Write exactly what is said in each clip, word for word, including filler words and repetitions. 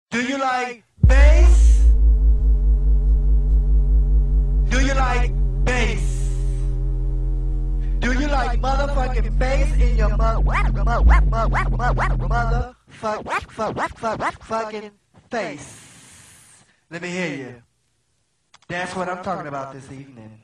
Do you like bass? Do you like bass? Do you like motherfucking bass in your mother motherfucking face? Let me hear you. That's what I'm talking about this evening.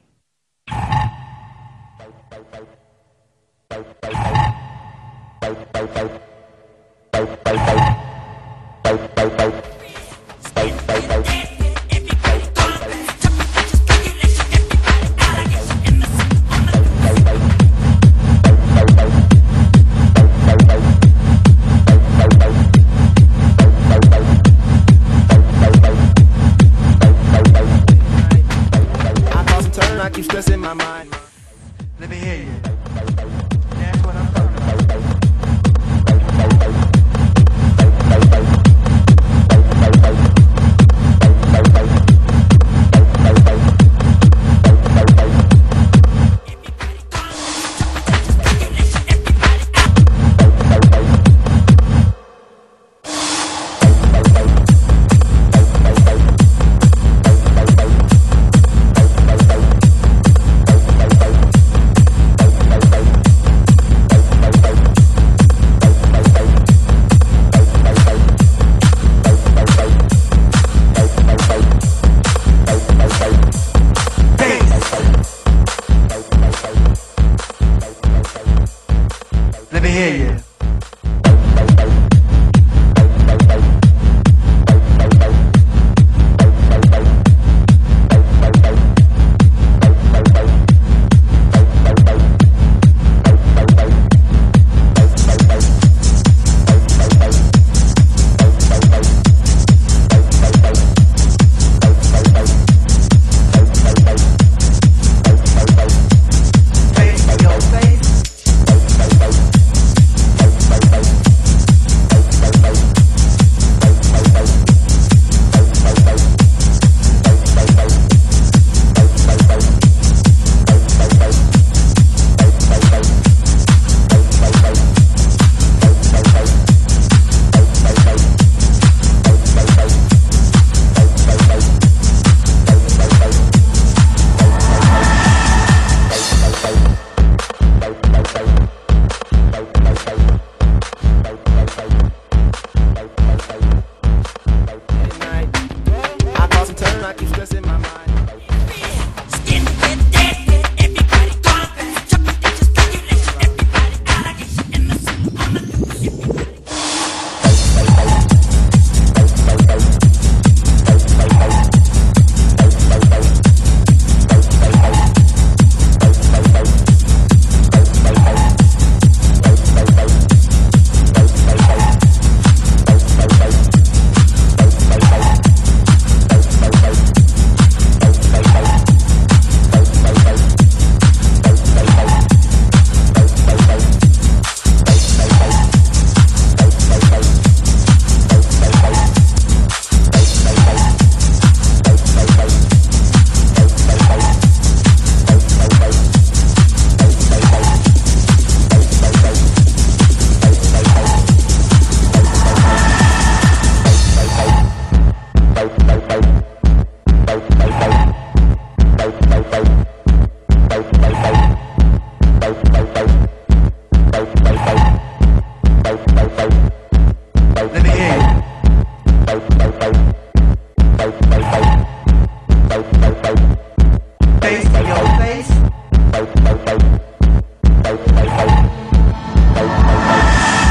I keep stressing my mind. Let me hear you. That's what I'm talking about. Let me hear you. I keep stressing my mind.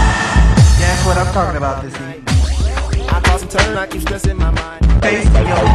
Talking about this evening. I toss and turn, I keep stressing my mind. Face in your